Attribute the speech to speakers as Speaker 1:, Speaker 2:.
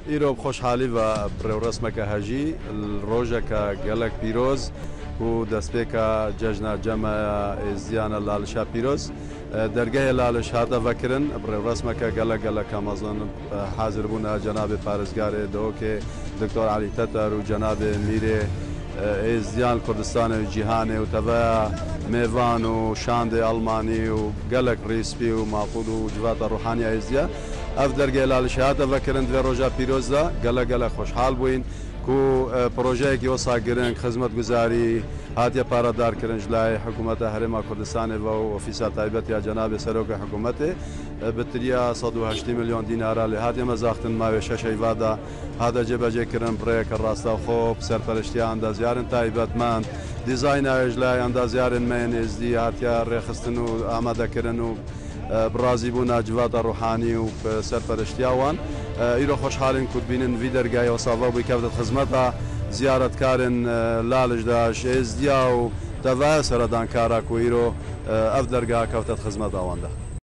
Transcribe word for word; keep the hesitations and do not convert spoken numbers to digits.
Speaker 1: ایرو خوشحالی و پرورسمک هجی روزک گلک پیروز و دستپیک جشن جمع زیان لالشا پیروز درگاه لالش هذا فکرن پرورسمک گلک گلک آمازون حاضر بونا جناب پارسگار دو که دکتر علی تتر و جناب میره ازیان کردستان و جهان و تبع میوان و شاند آلمانی و گلک ریسپی و معقول و جوات روحانی ازیا اف درگه لالش هذا فکرن در روزا پیروز دا گلک گلک خوشحال بوین کو پروژه کی وسا گرن خدمت گزاری هاتیه پارادار کرن جلای حکومت هرما کردستان و اوفیسا تایبت یا جناب سروک حکومت بتریا صد و هشت میلیون دینار له هاتیه مزاختن ما شش ایوادا هذا جبجه کرن پروژه راستا خوب سرپرستی اندازیارن تایبت من دیزاین اجلای اندازیارن من از دی هاتیه رخصتن و آماده کرن و برازی بونا جوات روحانی و سرپرستی آوان ایرو خوشحالین کد بینن وی درگاه و صاحب بی کفت خدمت زیارت کارن لالش داش ازدیا و تواس ردان کارا کو ایرو اف درگاه کفت خدمت آوانده.